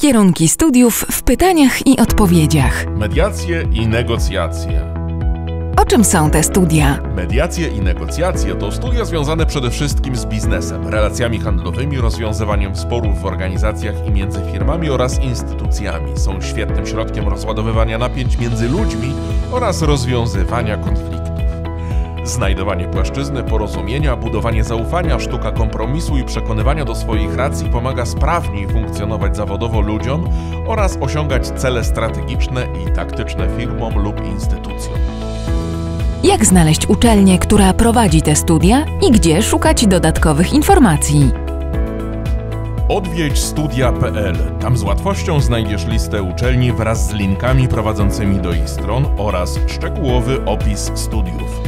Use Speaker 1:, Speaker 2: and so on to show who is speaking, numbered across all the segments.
Speaker 1: Kierunki studiów w pytaniach i odpowiedziach.
Speaker 2: Mediacje i negocjacje.
Speaker 1: O czym są te studia?
Speaker 2: Mediacje i negocjacje to studia związane przede wszystkim z biznesem, relacjami handlowymi, rozwiązywaniem sporów w organizacjach i między firmami oraz instytucjami. Są świetnym środkiem rozładowywania napięć między ludźmi oraz rozwiązywania konfliktów. Znajdowanie płaszczyzny porozumienia, budowanie zaufania, sztuka kompromisu i przekonywania do swoich racji pomaga sprawniej funkcjonować zawodowo ludziom oraz osiągać cele strategiczne i taktyczne firmom lub instytucjom.
Speaker 1: Jak znaleźć uczelnię, która prowadzi te studia i gdzie szukać dodatkowych informacji?
Speaker 2: Odwiedź studia.pl. Tam z łatwością znajdziesz listę uczelni wraz z linkami prowadzącymi do ich stron oraz szczegółowy opis studiów.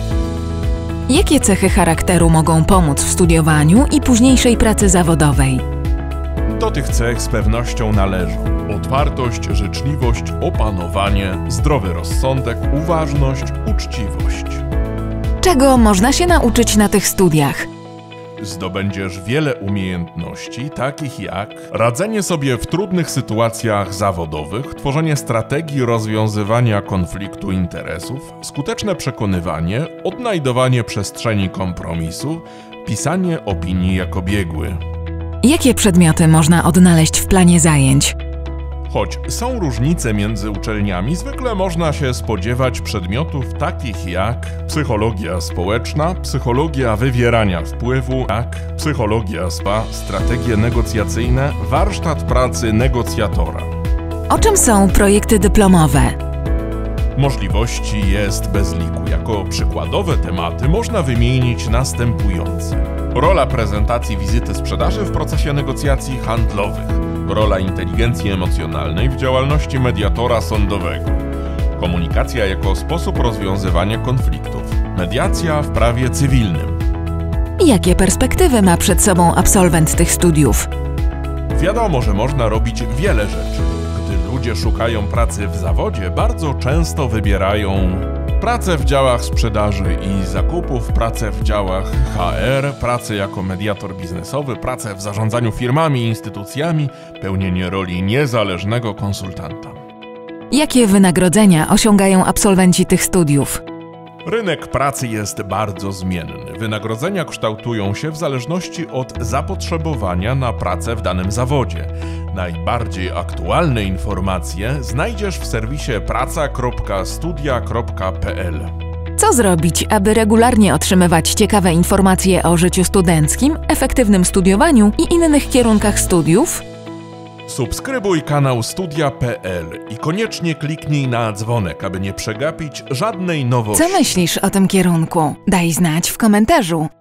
Speaker 1: Jakie cechy charakteru mogą pomóc w studiowaniu i późniejszej pracy zawodowej?
Speaker 2: Do tych cech z pewnością należą otwartość, życzliwość, opanowanie, zdrowy rozsądek, uważność, uczciwość.
Speaker 1: Czego można się nauczyć na tych studiach?
Speaker 2: Zdobędziesz wiele umiejętności, takich jak radzenie sobie w trudnych sytuacjach zawodowych, tworzenie strategii rozwiązywania konfliktu interesów, skuteczne przekonywanie, odnajdowanie przestrzeni kompromisu, pisanie opinii jako biegły.
Speaker 1: Jakie przedmioty można odnaleźć w planie zajęć?
Speaker 2: Choć są różnice między uczelniami, zwykle można się spodziewać przedmiotów takich jak psychologia społeczna, psychologia wywierania wpływu, jak psychologia SPA, strategie negocjacyjne, warsztat pracy negocjatora.
Speaker 1: O czym są projekty dyplomowe?
Speaker 2: Możliwości jest bez liku. Jako przykładowe tematy można wymienić następujące. Rola prezentacji wizyty sprzedaży w procesie negocjacji handlowych. Rola inteligencji emocjonalnej w działalności mediatora sądowego. Komunikacja jako sposób rozwiązywania konfliktów. Mediacja w prawie cywilnym.
Speaker 1: Jakie perspektywy ma przed sobą absolwent tych studiów?
Speaker 2: Wiadomo, że można robić wiele rzeczy. Gdy ludzie szukają pracy w zawodzie, bardzo często wybierają pracę w działach sprzedaży i zakupów, pracę w działach HR, pracę jako mediator biznesowy, pracę w zarządzaniu firmami i instytucjami, pełnienie roli niezależnego konsultanta.
Speaker 1: Jakie wynagrodzenia osiągają absolwenci tych studiów?
Speaker 2: Rynek pracy jest bardzo zmienny. Wynagrodzenia kształtują się w zależności od zapotrzebowania na pracę w danym zawodzie. Najbardziej aktualne informacje znajdziesz w serwisie praca.studia.pl.
Speaker 1: Co zrobić, aby regularnie otrzymywać ciekawe informacje o życiu studenckim, efektywnym studiowaniu i innych kierunkach studiów?
Speaker 2: Subskrybuj kanał Studia.pl i koniecznie kliknij na dzwonek, aby nie przegapić żadnej nowości.
Speaker 1: Co myślisz o tym kierunku? Daj znać w komentarzu.